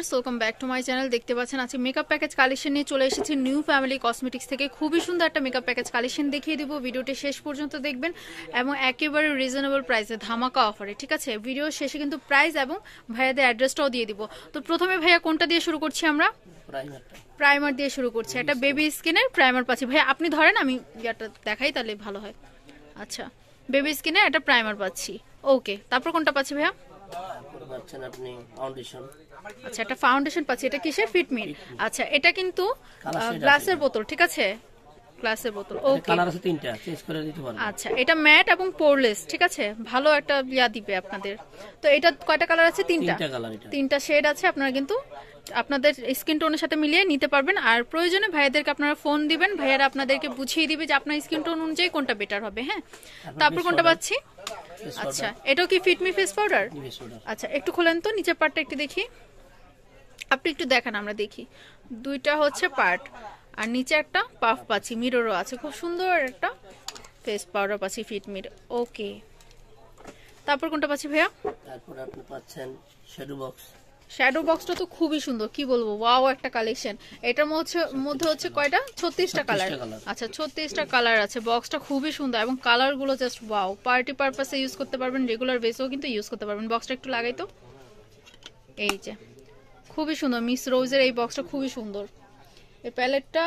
Viewers, welcome back to my channel. দেখতে পাচ্ছেন আজকে মেকআপ প্যাকেজ কালেকশন নিয়ে চলে এসেছি নিউ ফ্যামিলি কসমেটিক্স থেকে। খুবই সুন্দর একটা মেকআপ প্যাকেজ কালেকশন দেখিয়ে দিব। ভিডিওটি শেষ পর্যন্ত দেখবেন এবং একেবারে রিজনেবল প্রাইসে ধামাকা অফারে, ঠিক আছে? ভিডিও শেষে কিন্তু প্রাইস এবং ভাইয়াদের অ্যাড্রেসটাও দিয়ে দিব। তো প্রথমে ভাইয়া কোনটা দিয়ে শুরু করছি আমরা? প্রাইমার দিয়ে শুরু করছি। একটা বেবি স্কিনের প্রাইমার পাচ্ছি। ভাইয়া আপনি ধরেন, আমি ইয়াটা দেখাই তাহলে ভালো হয়। আচ্ছা, বেবি স্কিনের একটা প্রাইমার পাচ্ছি। ওকে, তারপর কোনটা পাচ্ছি ভাইয়া? আপনি ফাউন্ডেশন। আচ্ছা, একটা ফাউন্ডেশন পাচ্ছি। এটা কিসের? ফিটমি। আচ্ছা, এটা কিন্তু গ্লাসের বোতল, ঠিক আছে? গ্লাসের বোতল। ওকে, কালার আছে তিনটা, চেঞ্জ করে দিতে পারবেন। আচ্ছা, এটা ম্যাট এবং পোরলেস, ঠিক আছে? ভালো একটা ইয়া দিবে আপনাদের। তো এটা কয়টা কালার আছে? তিনটা কালার, এটা তিনটা শেড আছে। আপনারা কিন্তু আপনাদের স্কিন টোনের সাথে মিলিয়ে নিতে পারবেন। আর প্রয়োজনে ভাইয়াদেরকে আপনারা ফোন দিবেন, ভাইয়ারা আপনাদেরকে বুঝিয়ে দিবে যে আপনার স্কিন টোন অনুযায়ী কোনটা বেটার হবে। হ্যাঁ, তারপর কোনটা পাচ্ছি? আচ্ছা, এটাও কি ফিটমি ফেস পাউডার? আচ্ছা, একটু খোলেন তো নিচের পার্টটা একটু দেখি। আপনি একটু দেখান, আমরা দেখি। দুইটা হচ্ছে পার্ট, আর নিচে একটা পাফ পাচ্ছি, মিররও আছে। খুব সুন্দর একটা ফেস পাউডার পাচ্ছি ফিটমির। ওকে, তারপর কোনটা পাচ্ছি ভাইয়া? তারপর আপনি পাচ্ছেন শ্যাডো বক্স। শ্যাডো বক্সটা তো খুবই সুন্দর, কি বলবো, ওয়াও একটা কালেকশন। এটার মধ্যে হচ্ছে কয়টা? 36টা কালার। আচ্ছা, 36টা কালার আছে। বক্সটা খুবই সুন্দর এবং কালারগুলো জাস্ট ওয়াও। পার্টি পারপাসে ইউজ করতে পারবেন, রেগুলার বেসেও কিন্তু ইউজ করতে পারবেন। বক্সটা একটু লাগাই তো। এই যে খুবই সুন্দর, মিস রোজের এই বক্সটা খুবই সুন্দর। এই প্যালেটটা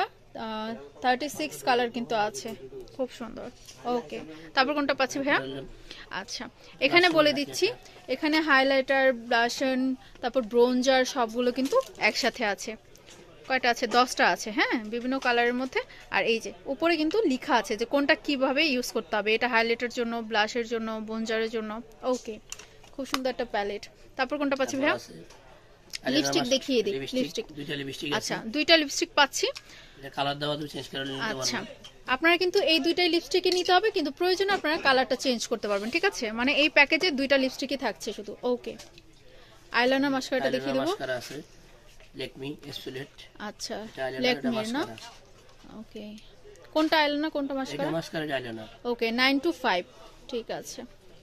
36 কালার কিন্তু আছে, খুব সুন্দর। ওকে, তারপর কোনটা পাচ্ছি ভাইয়া? আচ্ছা, এখানে বলে দিচ্ছি, এখানে হাইলাইটার, ব্লাশন, তারপর ব্রোঞ্জার সবগুলো কিন্তু একসাথে আছে। কয়টা আছে? 10টা আছে। হ্যাঁ, বিভিন্ন কালারের মধ্যে। আর এই যে উপরে কিন্তু লেখা আছে যে কোনটা কিভাবে ইউজ করতে হবে। এটা হাইলাইটার জন্য, ব্লাশের জন্য, ব্রোঞ্জারের জন্য। ওকে, খুব সুন্দর একটা প্যালেট। তারপর কোনটা পাচ্ছি ভাইয়া? লিপস্টিক দেখিয়ে দিই। লিপস্টিক, দুইটা লিপস্টিক আছে। আচ্ছা, দুইটা লিপস্টিক পাচ্ছি। এটা কালার দেওয়া তুমি চেঞ্জ করে নিতে পারবেন। আচ্ছা, আপনারা কিন্তু এই দুইটাই লিপস্টিকই নিতে হবে, কিন্তু প্রয়োজনে আপনারা কালারটা চেঞ্জ করতে পারবেন, ঠিক আছে? মানে এই প্যাকেজে দুইটা লিপস্টিকই থাকছে শুধু। ওকে, আইলাইনার মাস্কারাটা দেখিয়ে দেব। মাস্কারা আছে ল্যাকমি এসপিলেট। আচ্ছা, ল্যাকমির না? ওকে, কোনটা আইলাইনার কোনটা মাস্কারা? এটা মাস্কারা আইলাইনার। ওকে, 9 to 5, ঠিক আছে।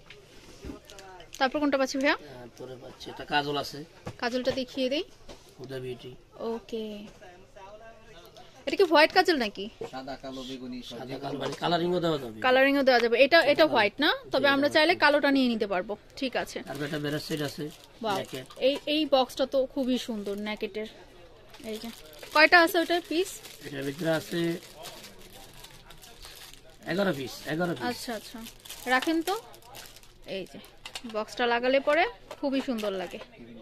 তারপর কোনটা পাচ্ছি ভাইয়া? তারপরে পাচ্ছি এটা কাজল আছে। কাজলটা দেখিয়ে দেই। হুদা বিউটি। ওকে, এটা কি হোয়াইট কাজল নাকি? সাদা কালো বেগুনি, সাদা কালো, মানে কালারিংও দেওয়া যাবে। কালারিংও দেওয়া যাবে। এটা হোয়াইট না, তবে আমরা চাইলে কালোটা নিয়ে নিতে পারবো, ঠিক আছে। আর এটা বেরাস সেট আছে। এই বক্সটা তো খুবই সুন্দর, নেকেটের। এই যে কয়টা আছে ওটার পিস? এটার ভিতরে আছে 11 পিস। 11 পিস। আচ্ছা আচ্ছা, রাখেন তো। এই যে বক্সটা লাগালে পরে খুবই সুন্দর লাগে,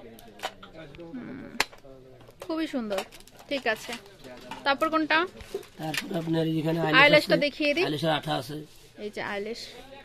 খুবই সুন্দর, ঠিক আছে। তারপর কোনটা? তারপর আপনার এখানে আইল্যাশটা দেখিয়ে দিই। আইল্যাশের আঠা আছে। এই যে আইল্যাশ,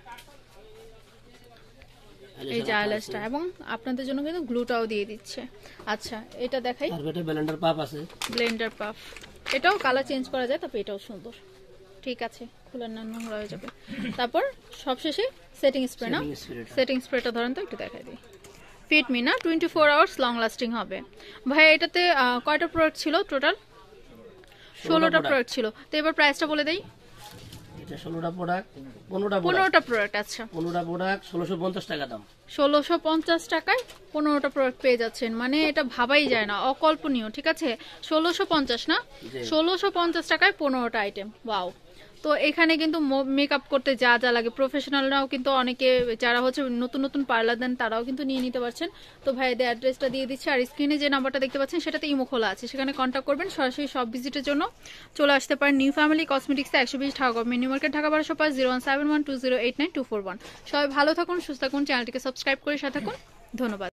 এই যে আইল্যাশটা, এবং আপনাদের জন্য কিন্তু গ্লুটাও দিয়ে দিচ্ছে। আচ্ছা, এটা দেখাই। তারপর এটা ব্লেন্ডার পাফ আছে। ব্লেন্ডার পাফ, এটাও কালার চেঞ্জ করা যায়, তবে এটাও সুন্দর, ঠিক আছে। খুলে না, নোংরা হয়ে যাবে। তারপর সবশেষে সেটিং স্প্রে না? সেটিং স্প্রেটা ধরেন তো, একটু দেখাই দিই। ফিটমি না, 24 আওয়ার্স লং লাস্টিং হবে। ভাই এটাতে কয়টা প্রোডাক্ট ছিল টোটাল? 16টা প্রোডাক্ট ছিল। তো এবার প্রাইসটা বলে দেই। এটা 16টা প্রোডাক্ট, 15টা প্রোডাক্ট। আচ্ছা, 15টা প্রোডাক্ট 1650 টাকা দাম। 1650 টাকায় 15টা প্রোডাক্ট পেয়ে যাচ্ছেন, মানে এটা ভাবাই যায় না, অকল্পনীয়, ঠিক আছে? 1650 না, 1650 টাকায় 15টা আইটেম। ওয়াও। তো এখানে কিন্তু মেকআপ করতে যা যা লাগে, প্রফেশনালরাও কিন্তু অনেকে যারা হচ্ছে নতুন নতুন পার্লার দেন তারাও কিন্তু নিয়ে নিতে পারছেন। তো ভাইদের অ্যাড্রেসটা দিয়ে দিচ্ছে, আর স্ক্রিনে যে নাম্বারটা দেখতে পাচ্ছেন সেটাতে ইমো খোলা আছে, সেখানে কন্ট্যাক্ট করবেন। সরাসরি সব ভিজিটের জন্য চলে আসতে পারেন নিউ ফ্যামিলি কসমেটিক্সে, 120 ঢাকা নিউ মার্কেট, ঢাকা 1205, 01712089 241। সবাই ভালো থাকুন, সুস্থ থাকুন, চ্যানেলটিকে সাবস্ক্রাইব করে সাথে থাকুন। ধন্যবাদ।